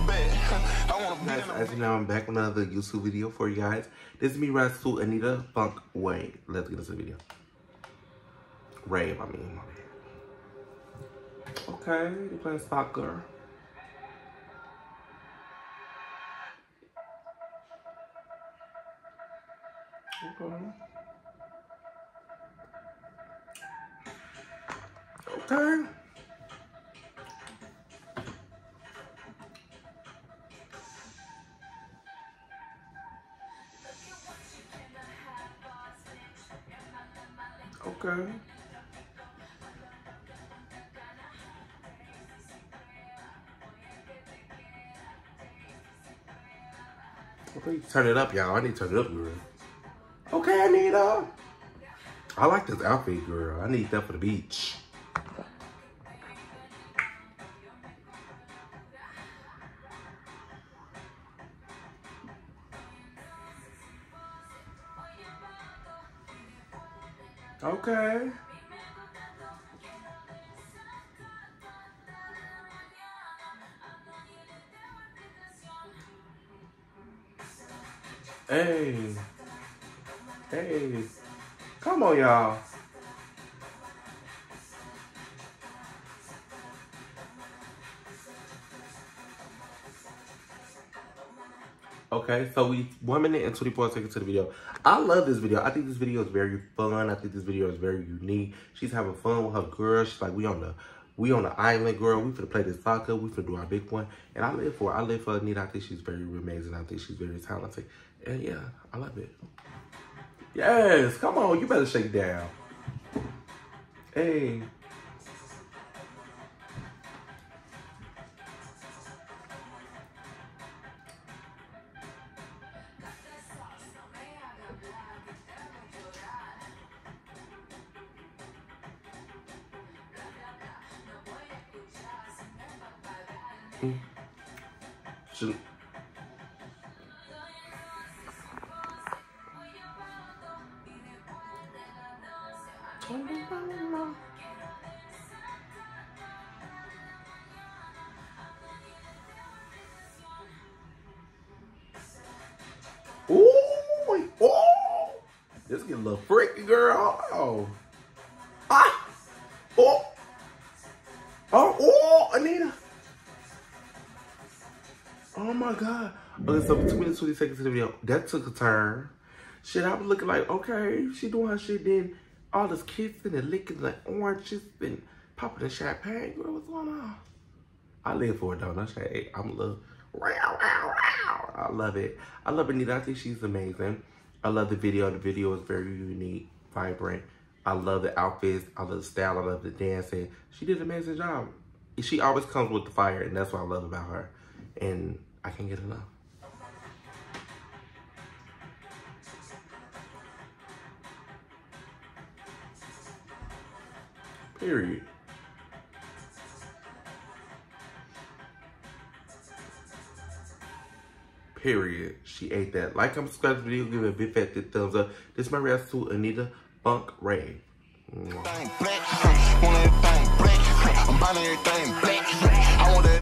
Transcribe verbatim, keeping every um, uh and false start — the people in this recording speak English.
Guys, as you know, I'm back with another YouTube video for you guys. This is me, rigths to Anitta, Funk, Wave. Let's get into the video. Rave, I mean. Okay, they playing soccer. Okay. Okay. Okay. Okay, turn it up, y'all. I need to turn it up, girl. Okay, Anitta. I like this outfit, girl. I need that for the beach. Okay. Hey. Hey. Come on, y'all. Okay, so we one minute and twenty-four seconds to the video. I love this video. I think this video is very fun. I think this video is very unique. She's having fun with her girl. She's like, we on the we on the island, girl. We finna play this soccer. We finna do our big one. And I live for her. I live for Anitta. I think she's very amazing. I think she's very talented. And yeah, I love it. Yes, come on. You better shake down. Hey. Mm. Shoot. Ooh, oh, this get a little freaky, girl. Oh, ah, oh, oh, oh, Anitta. Oh my God. Okay, so two minutes, twenty seconds to the video. That took a turn. Shit, I was looking like, okay, she doing her shit, then all this kissing and licking like oranges and popping the champagne. Girl, what's going on? I live for it though. No shade. I'm a little, row, row, row. I love it. I love Anitta. I think she's amazing. I love the video. The video is very unique, vibrant. I love the outfits. I love the style. I love the dancing. She did an amazing job. She always comes with the fire, and that's what I love about her. And I can't get enough. Period. Period. She ate that. Like, comment, subscribe to the video, give it a big fat thick thumbs up. This is my rigths to Anitta, Funk, Rave. Mwah.